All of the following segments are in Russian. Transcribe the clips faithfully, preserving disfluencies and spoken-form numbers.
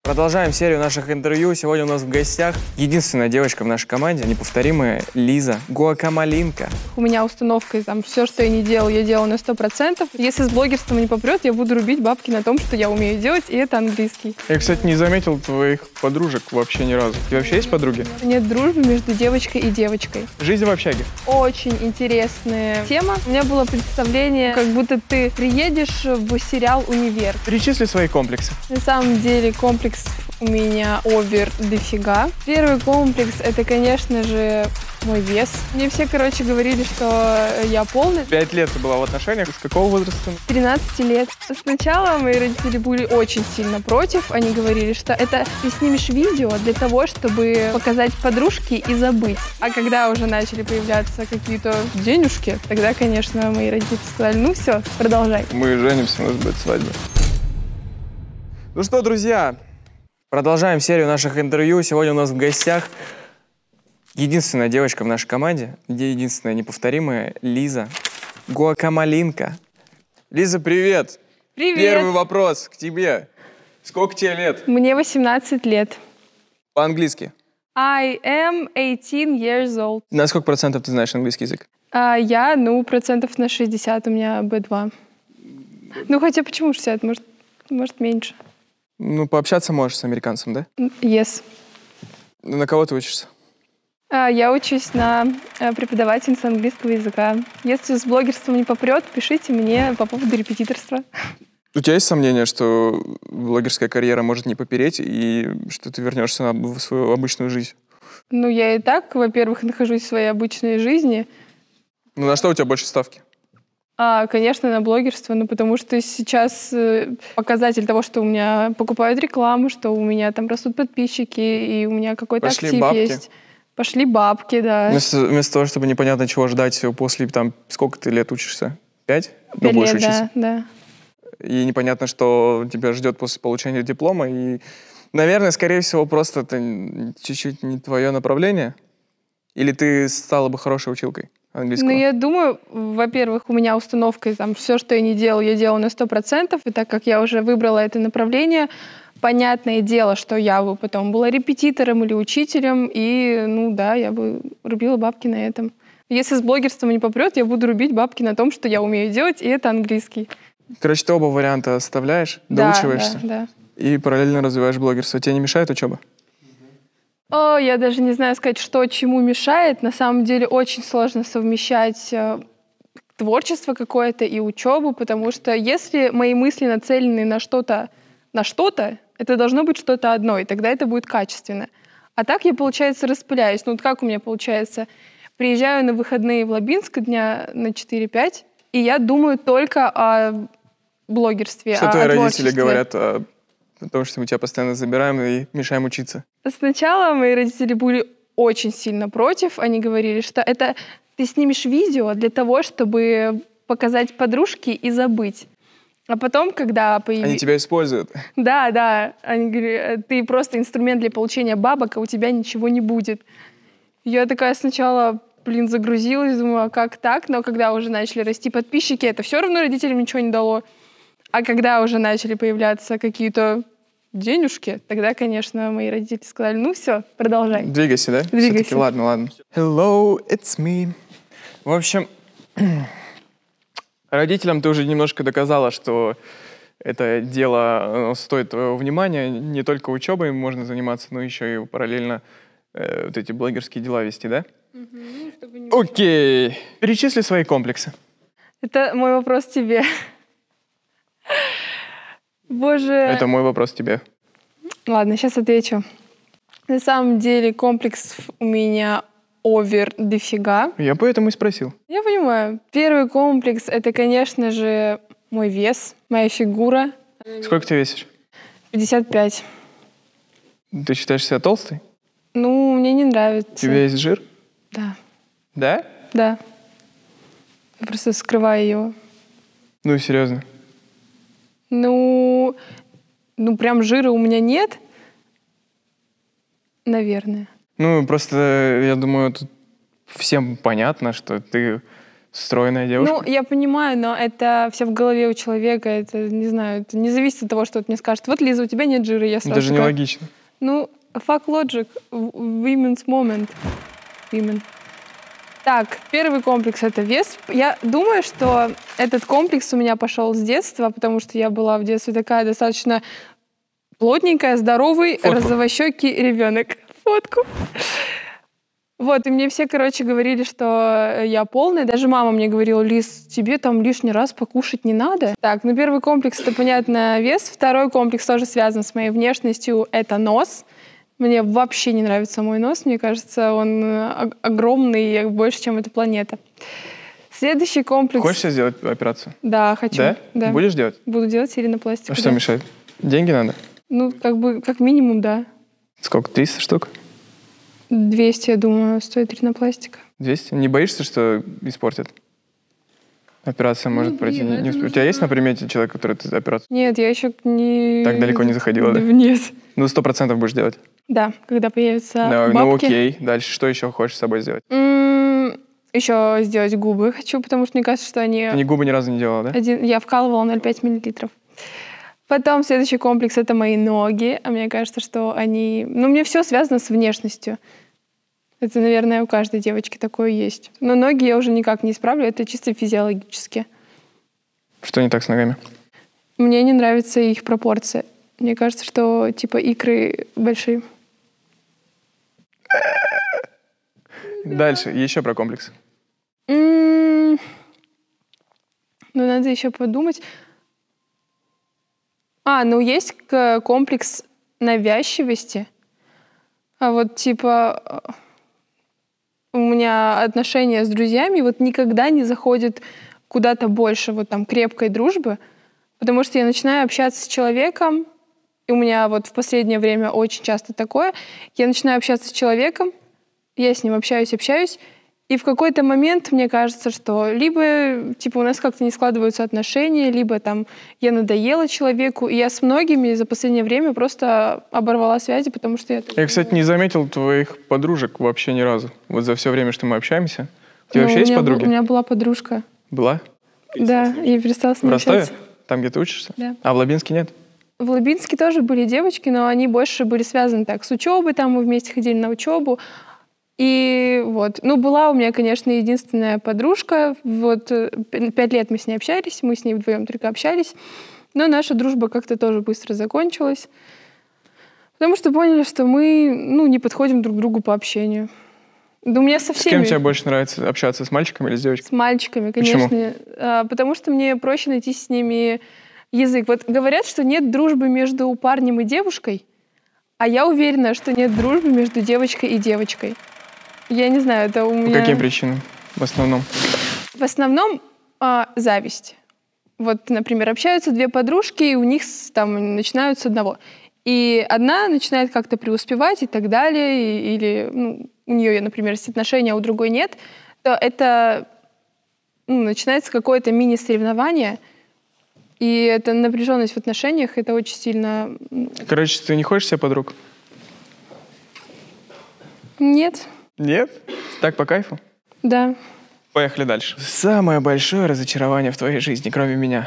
Продолжаем серию наших интервью. Сегодня у нас в гостях единственная девочка в нашей команде, неповторимая Лиза Гуакамолинка. У меня установка, там, все, что я не делал, я делал на сто процентов. Если с блогерством не попрет, я буду рубить бабки на том, что я умею делать, и это английский. Я, кстати, не заметил твоих подружек вообще ни разу. У тебя вообще есть подруги? Нет дружбы между девочкой и девочкой. Жизнь в общаге. Очень интересная тема. У меня было представление, как будто ты приедешь в сериал «Универ». Перечисли свои комплексы. На самом деле комплекс у меня овер дофига. Первый комплекс — это, конечно же, мой вес. Мне все, короче, говорили, что я полная. Пять лет ты была в отношениях. С какого возраста? тринадцать лет. Сначала мои родители были очень сильно против. Они говорили, что это ты снимешь видео для того, чтобы показать подружке и забыть. А когда уже начали появляться какие-то денежки, тогда, конечно, мои родители сказали: ну все, продолжай. Мы женимся, у нас будет свадьба. Ну что, друзья, продолжаем серию наших интервью. Сегодня у нас в гостях единственная девочка в нашей команде, где единственная неповторимая Лиза Гуакамолинка. Лиза, привет! Привет! Первый вопрос к тебе. Сколько тебе лет? Мне восемнадцать лет. По-английски. I am eighteen years old. На сколько процентов ты знаешь английский язык? А я, ну, процентов на шестьдесят, у меня би два. Ну, хотя почему шестьдесят? Может, может меньше. Ну, пообщаться можешь с американцем, да? Yes. На кого ты учишься? А, я учусь на а, преподавательница английского языка. Если с блогерством не попрет, пишите мне по поводу репетиторства. У тебя есть сомнение, что блогерская карьера может не попереть и что ты вернешься в свою обычную жизнь? Ну, я и так, во-первых, нахожусь в своей обычной жизни. Ну, на что у тебя больше ставки? А, конечно, на блогерство, ну, потому что сейчас э, показатель того, что у меня покупают рекламу, что у меня там растут подписчики, и у меня какой-то Пошли актив бабки. есть. Пошли бабки, да. Вместо, вместо того, чтобы непонятно чего ждать после, там, сколько ты лет учишься? Пять? Ну, Пять больше лет, учиться. да, да. И непонятно, что тебя ждет после получения диплома. И, наверное, скорее всего, просто это чуть-чуть не твое направление. Или ты стала бы хорошей училкой английского? Ну, я думаю, во-первых, у меня установка, там, все, что я не делал, я делала на сто процентов. И так как я уже выбрала это направление, понятное дело, что я бы потом была репетитором или учителем, и, ну да, я бы рубила бабки на этом. Если с блогерством не попрет, я буду рубить бабки на том, что я умею делать, и это английский. Короче, ты оба варианта оставляешь, Да, доучиваешься да, да. и параллельно развиваешь блогерство. Тебе не мешает учеба? О, я даже не знаю сказать, что чему мешает. На самом деле очень сложно совмещать э, творчество какое-то и учебу, потому что если мои мысли нацелены на что-то, на что-то, это должно быть что-то одно, и тогда это будет качественно. А так я, получается, распыляюсь. Ну вот как у меня получается? Приезжаю на выходные в Лабинск дня на четыре-пять, и я думаю только о блогерстве, Что о, твои о родители творчестве. говорят о, о том, что мы тебя постоянно забираем и мешаем учиться? Сначала мои родители были очень сильно против. Они говорили, что это ты снимешь видео для того, чтобы показать подружке и забыть. А потом, когда появились... Они тебя используют. Да, да. Они говорят, ты просто инструмент для получения бабок, а у тебя ничего не будет. Я такая сначала, блин, загрузилась, думаю, а как так? Но когда уже начали расти подписчики, это все равно родителям ничего не дало. А когда уже начали появляться какие-то денежки, тогда, конечно, мои родители сказали: ну все, продолжай. Двигайся, да? Двигайся. Все-таки ладно, ладно. Hello, it's me. В общем, родителям ты уже немножко доказала, что это дело стоит твоего внимания. Не только учебой можно заниматься, но еще и параллельно э, вот эти блогерские дела вести, да? Угу, Окей. Перечисли свои комплексы. это мой вопрос тебе. Боже. Это мой вопрос тебе. Ладно, сейчас отвечу. На самом деле комплекс у меня овер дофига. Я поэтому и спросил. Я понимаю. Первый комплекс — это, конечно же, мой вес, моя фигура. Сколько ты весишь? пятьдесят пять. Ты считаешь себя толстой? Ну, мне не нравится. У тебя есть жир? Да, Да? да. Я просто скрываю его. Ну, серьезно. Ну, ну, прям жира у меня нет. Наверное. Ну, просто, я думаю, тут всем понятно, что ты Стройная девушка. Ну, я понимаю, но это все в голове у человека. Это, не знаю, это не зависит от того, что вот мне скажут. Вот, Лиза, у тебя нет жира. Я сразу Даже такая, нелогично. Ну, fuck logic. Women's moment. Women. Так, первый комплекс — это вес. Я думаю, что этот комплекс у меня пошел с детства, потому что я была в детстве такая достаточно плотненькая, здоровый, Фотку. розовощекий ребенок. Фотку. Вот, и мне все, короче, говорили, что я полная. Даже мама мне говорила: Лиз, тебе там лишний раз покушать не надо. Так, ну первый комплекс — это, понятно, вес. Второй комплекс тоже связан с моей внешностью — это нос. Мне вообще не нравится мой нос. Мне кажется, он огромный, больше, чем эта планета. Следующий комплекс... Хочешь себе сделать операцию? Да, хочу. Да? Да. Будешь делать? Буду делать ринопластику. А что да. мешает? Деньги надо? Ну, как бы, как минимум, да. Сколько? триста штук? двести, я думаю, стоит ринопластика. двести? Не боишься, что испортят? Операция может блин, пройти. Не, не это усп- У тебя есть на примете человек, который ты операцию? Нет, я еще не... Так далеко не заходила, да? Нет. Ну, сто процентов будешь делать. Да, когда появятся Да, бабки. ну окей. Дальше что еще хочешь с собой сделать? М, Еще сделать губы хочу, потому что мне кажется, что они... Ты ни губы ни разу не делала, да? Один... Я вкалывала ноль целых пять миллилитров. Потом следующий комплекс — это мои ноги. А мне кажется, что они... Ну, мне все связано с внешностью. Это, наверное, у каждой девочки такое есть. Но ноги я уже никак не исправлю, это чисто физиологически. Что не так с ногами? Мне не нравится их пропорция. Мне кажется, что типа икры большие. Дальше, еще про комплекс. М, Ну, надо еще подумать. А, ну есть к- комплекс навязчивости. А вот типа э, у меня отношения с друзьями вот никогда не заходят куда-то больше вот там крепкой дружбы, потому что я начинаю общаться с человеком, и у меня вот в последнее время очень часто такое, я начинаю общаться с человеком, я с ним общаюсь, общаюсь, и в какой-то момент мне кажется, что либо типа у нас как-то не складываются отношения, либо там я надоела человеку, и я с многими за последнее время просто оборвала связи, потому что я... Я, кстати, не заметил твоих подружек вообще ни разу. Вот за все время, что мы общаемся. У тебя Ну, вообще у есть меня был- подруги? У меня была подружка. Была? Да, я перестала с В ней Ростове? общаться. Там, где ты учишься? Да. А в Лабинске нет? В Лабинске тоже были девочки, но они больше были связаны так с учебой, там мы вместе ходили на учебу. И вот, ну, была у меня, конечно, единственная подружка. Вот э, п- пять лет мы с ней общались, мы с ней вдвоем только общались. Но наша дружба как-то тоже быстро закончилась. Потому что поняли, что мы, ну, не подходим друг другу по общению. Да у меня со С всеми. кем тебе больше нравится общаться, с мальчиками или с девочками? С мальчиками, Почему? конечно. А, потому что мне проще найти с ними язык. Вот говорят, что нет дружбы между парнем и девушкой, а я уверена, что нет дружбы между девочкой и девочкой. Я не знаю, это у По меня... каким причинам в основном? В основном а, зависть. Вот, например, общаются две подружки, и у них с- там начинают с одного. И одна начинает как-то преуспевать и так далее, и- или ну, у нее, например, есть отношения, а у другой нет, то это ну, начинается какое-то мини-соревнование, и эта напряженность в отношениях, это очень сильно... м, Короче, ты не хочешь себе подруг? Нет, Нет? Так по кайфу? да. Поехали дальше. Самое большое разочарование в твоей жизни, кроме меня.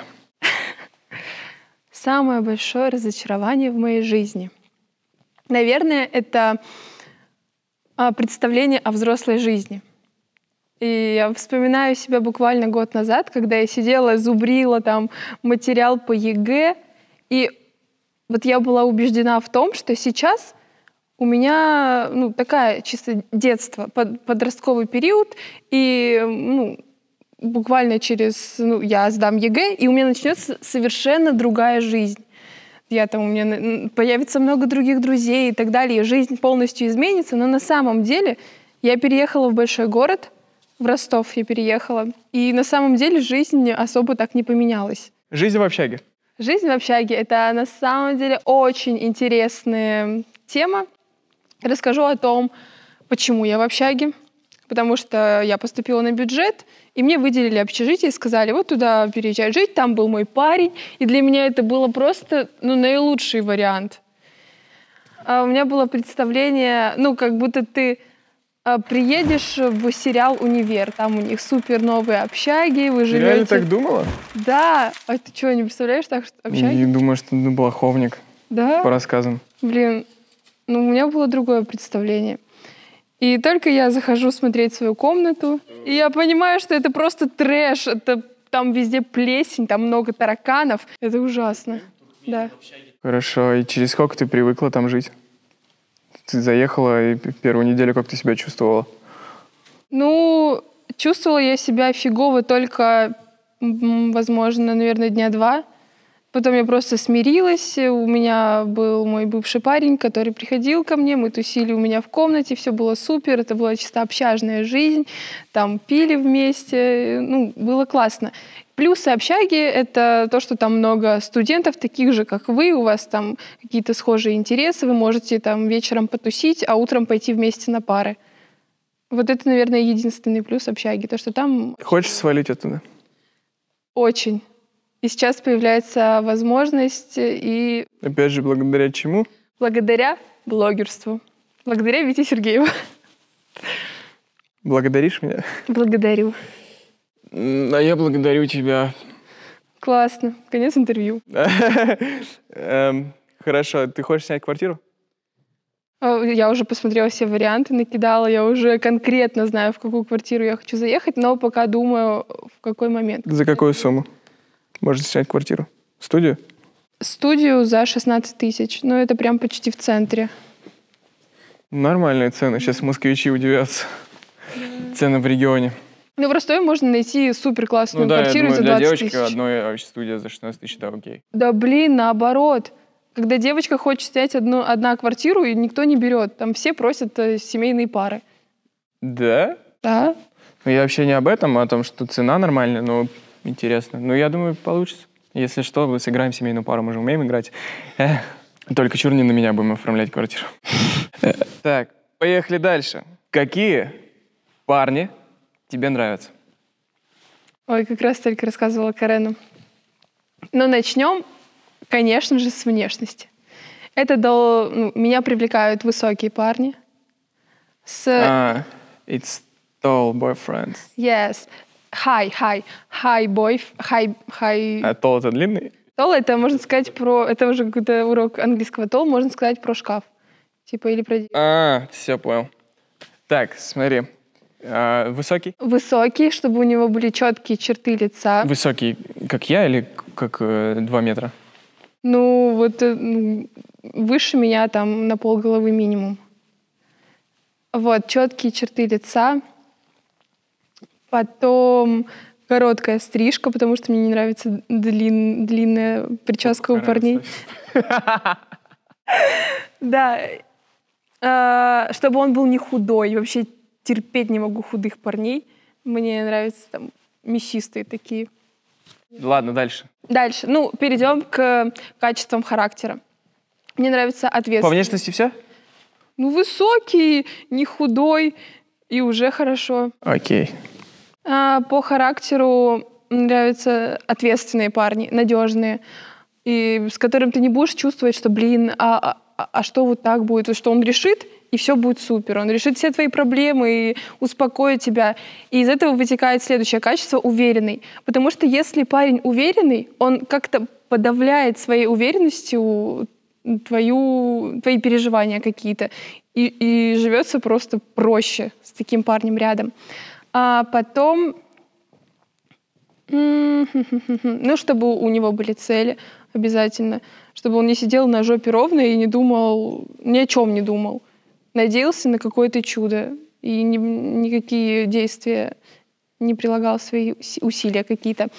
Самое большое разочарование в моей жизни. Наверное, это а, представление о взрослой жизни. И я вспоминаю себя буквально год назад, когда я сидела, зубрила там материал по ЕГЭ, и вот я была убеждена в том, что сейчас у меня ну, такая чисто детство, под- подростковый период, и ну, буквально через... Ну, я сдам ЕГЭ, и у меня начнется совершенно другая жизнь. Я там, у меня н- появится много других друзей и так далее, и жизнь полностью изменится, но на самом деле я переехала в большой город, в Ростов я переехала, и на самом деле жизнь особо так не поменялась. Жизнь в общаге. Жизнь в общаге — это на самом деле очень интересная тема. Расскажу о том, почему я в общаге. Потому что я поступила на бюджет, и мне выделили общежитие и сказали, вот туда переезжай жить, там был мой парень. И для меня это было просто ну, наилучший вариант. А у меня было представление, ну, как будто ты а, приедешь в сериал «Универ». Там у них супер новые общаги, вы Ты живете... реально так думала? Да. А ты что, не представляешь так, что общаги? Я думаю, что ты балаховник Да? по рассказам. Блин, ну у меня было другое представление. И только я захожу смотреть свою комнату, и я понимаю, что это просто трэш, это там везде плесень, там много тараканов. Это ужасно. Да. Хорошо, и через сколько ты привыкла там жить? Ты заехала, и первую неделю как ты себя чувствовала? Ну, чувствовала я себя фигово только, м, возможно, наверное, дня два. Потом я просто смирилась. У меня был мой бывший парень, который приходил ко мне, мы тусили у меня в комнате, все было супер, это была чисто общажная жизнь, там пили вместе, ну, было классно. Плюсы общаги — это то, что там много студентов, таких же, как вы, у вас там какие-то схожие интересы, вы можете там вечером потусить, а утром пойти вместе на пары. Вот это, наверное, единственный плюс общаги, то, что там Хочешь свалить оттуда? очень. И сейчас появляется возможность, и Опять же, благодаря чему? благодаря блогерству. Благодаря Вите Сергееву. Благодаришь меня? Благодарю. М, А я благодарю тебя. Классно. Конец интервью. Эм, Хорошо, ты хочешь снять квартиру? А, Я уже посмотрела все варианты, накидала. Я уже конкретно знаю, в какую квартиру я хочу заехать, но пока думаю, в какой момент. За какую сумму можно снять квартиру? Студию? Студию за шестнадцать тысяч. Ну, это прям почти в центре. Нормальные цены. Сейчас москвичи удивятся. Цены в регионе. Ну, в Ростове можно найти супер классную Ну да, я квартиру думаю, за для двадцать девочки тысяч. одной студия за шестнадцать тысяч, да, окей. Да блин, наоборот. Когда девочка хочет снять одну, одна квартиру, и никто не берет. Там все просят э, семейные пары. Да? Да. Ну, я вообще не об этом, а о том, что цена нормальная, но интересно. Ну, я думаю, получится. Если что, мы сыграем семейную пару, мы же умеем играть. Эх, только чур не на меня будем оформлять квартиру. Э, Так, поехали дальше. Какие парни тебе нравятся? Ой, как раз только рассказывала Карену. Но начнем, конечно же, с внешности. Это дал, ну, меня привлекают высокие парни. С А, it's tall boyfriends. yes, high, high, high boy, high, high. А tall это длинный? Тол, это можно сказать про, это уже какой-то урок английского. Тол можно сказать про шкаф, типа или про А, все, понял. Так, смотри. А, высокий? высокий, чтобы у него были четкие черты лица. Высокий, как я или как э, два метра? Ну, вот э, ну, выше меня там на полголовы минимум. Вот, четкие черты лица. Потом короткая стрижка, потому что мне не нравится длин, длинная прическа у парней. Да. А, Чтобы он был не худой. Вообще терпеть не могу худых парней. Мне нравятся там мясистые такие. Ладно, дальше. Дальше. Ну, перейдем к качествам характера. Мне нравится По ответственность. внешности все? Ну, высокий, не худой, и уже хорошо. Окей. А по характеру нравятся ответственные парни, надежные, и с которым ты не будешь чувствовать, что, блин, а, а, а что вот так будет, что он решит, и все будет супер. Он решит все твои проблемы и успокоит тебя. И из этого вытекает следующее качество — уверенный. Потому что если парень уверенный, он как-то подавляет своей уверенностью твою, твои переживания какие-то. И, и живется просто проще с таким парнем рядом. А потом, ну, чтобы у него были цели обязательно, чтобы он не сидел на жопе ровно и не думал, ни о чем не думал. Надеялся на какое-то чудо и ни, никакие действия не прилагал, свои усилия какие-то.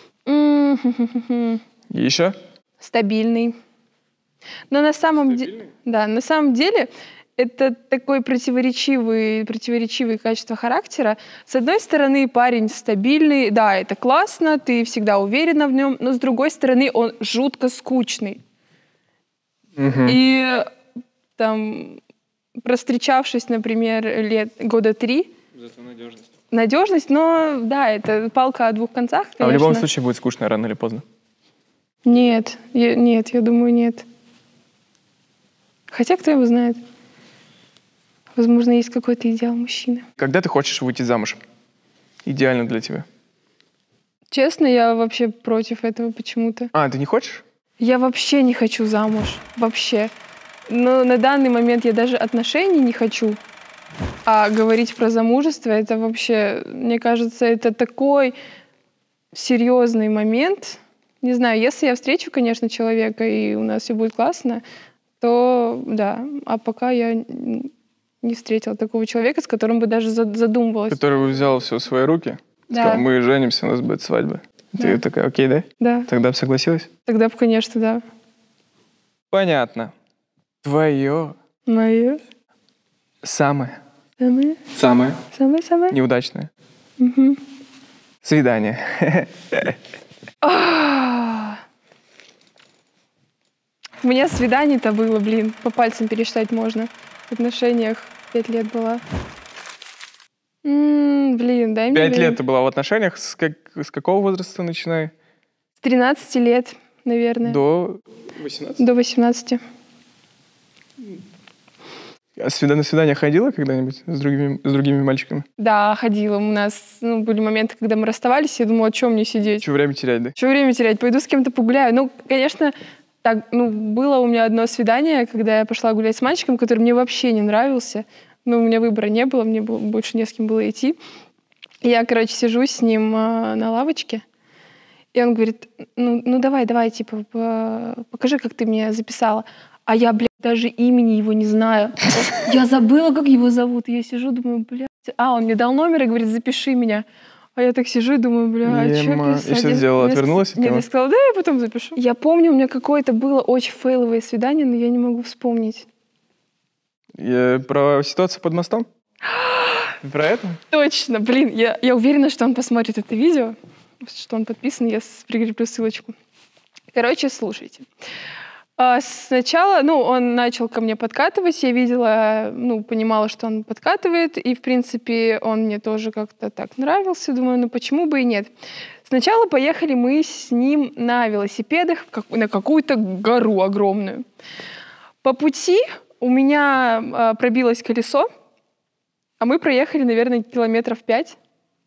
Еще? Стабильный. Но на самом деле, да, на самом деле это такой противоречивый, противоречивые качества характера. С одной стороны, парень стабильный, да, это классно, ты всегда уверена в нем, но с другой стороны, он жутко скучный. Угу. И там, простречавшись, например, лет года три, Зато надежность. надежность, но да, это палка о двух концах, конечно. А в любом случае будет скучно рано или поздно. Нет, я, нет, я думаю, нет. Хотя, кто его знает. Возможно, есть какой-то идеал мужчины. Когда ты хочешь выйти замуж? Идеально для тебя. Честно, я вообще против этого почему-то. А, ты не хочешь? Я вообще не хочу замуж. Вообще. Но на данный момент я даже отношений не хочу. А говорить про замужество, это вообще, мне кажется, это такой серьезный момент. Не знаю, если я встречу, конечно, человека, и у нас все будет классно, то да. А пока я не встретила такого человека, с которым бы даже задумывалась. Который бы взял все в свои руки? Да. Сказал, мы женимся, у нас будет свадьба. Да. Ты такая, окей, да? Да. Тогда бы согласилась? Тогда бы, конечно, да. Понятно. Твое Мое. самое, Самое. самое Самое-самое. неудачное Угу. свидание. У меня свиданий-то было, блин, по пальцам пересчитать можно. В отношениях пять лет была. М, блин, дай мне Пять время. лет ты была в отношениях? С, как- с какого возраста начиная? С тринадцати лет, наверное. До восемнадцати? До восемнадцати. А свида- на свидание ходила когда-нибудь с другими, с другими мальчиками? Да, ходила. У нас ну, были моменты, когда мы расставались, я думала, о чем мне сидеть? Че время терять, да? Что время терять? Пойду с кем-то погуляю. Ну, конечно, так, ну, было у меня одно свидание, когда я пошла гулять с мальчиком, который мне вообще не нравился. Ну, у меня выбора не было, мне было, больше не с кем было идти. И я, короче, сижу с ним э, на лавочке, и он говорит, ну, ну давай, давай, типа, по- покажи, как ты меня записала. А я, блядь, даже имени его не знаю. Я забыла, как его зовут. И я сижу, думаю, блядь. А, он мне дал номер и говорит, запиши меня. А я так сижу и думаю, бля, а что Ема. И писать? что Я- сделала? я Отвернулась ск- от Нет, него? я сказала, да, я потом запишу. Я помню, у меня какое-то было очень фейловое свидание, но я не могу вспомнить. Я про ситуацию под мостом? Про это? Точно, блин, я, я уверена, что он посмотрит это видео, что он подписан, я с- прикреплю ссылочку. Короче, слушайте. А, Сначала, ну, он начал ко мне подкатывать, я видела, ну, понимала, что он подкатывает, и, в принципе, он мне тоже как-то так нравился, думаю, ну, почему бы и нет. Сначала поехали мы с ним на велосипедах как- на какую-то гору огромную. По пути у меня а, пробилось колесо, а мы проехали, наверное, километров пять.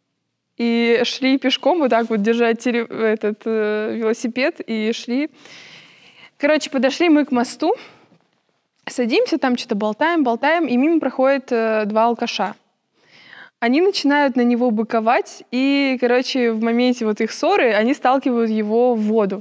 И шли пешком, вот так вот, держа теле- этот э, велосипед, и шли. Короче, подошли мы к мосту, садимся, там что-то болтаем, болтаем, и мимо проходят э, два алкаша. Они начинают на него быковать, и, короче, в моменте вот их ссоры они сталкивают его в воду.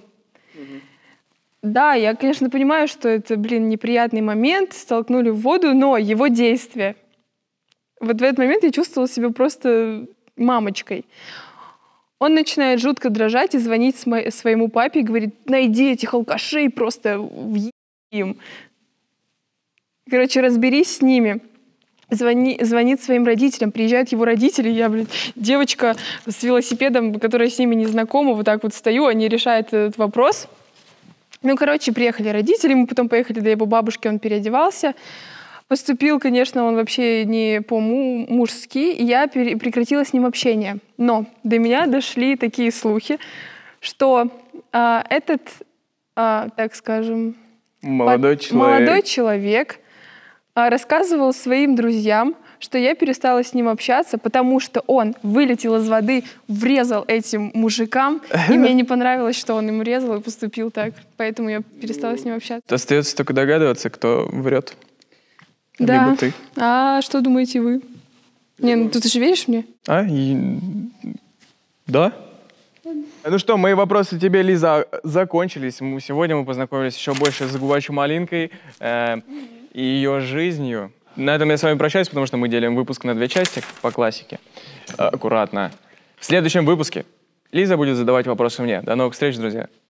Да, я, конечно, понимаю, что это, блин, неприятный момент, столкнули в воду, но его действия. Вот в этот момент я чувствовала себя просто мамочкой. Он начинает жутко дрожать и звонить смо- своему папе и говорит, найди этих алкашей, просто въеби им. Короче, разберись с ними. Звони, звонит своим родителям, приезжают его родители, я, блин, девочка с велосипедом, которая с ними не знакома, вот так вот стою, они решают этот вопрос. Ну, короче, приехали родители, мы потом поехали до его бабушки, он переодевался. Поступил, конечно, он вообще не по-мужски, и я пере- прекратила с ним общение. Но до меня дошли такие слухи, что а, этот, а, так скажем, Молодой под- человек. молодой человек а, рассказывал своим друзьям, что я перестала с ним общаться, потому что он вылетел из воды, врезал этим мужикам, и мне не понравилось, что он им резал и поступил так. Поэтому я перестала с ним общаться. Остается только догадываться, кто врет. Да. Либо ты. А что думаете вы? Не, ну ты же веришь мне? А? И- Да? Ну что, мои вопросы тебе, Лиза, закончились. Мы- Сегодня мы познакомились еще больше с Гувачу Малинкой э, и ее жизнью. На этом я с вами прощаюсь, потому что мы делим выпуск на две части по классике. Э, Аккуратно. В следующем выпуске Лиза будет задавать вопросы мне. До новых встреч, друзья.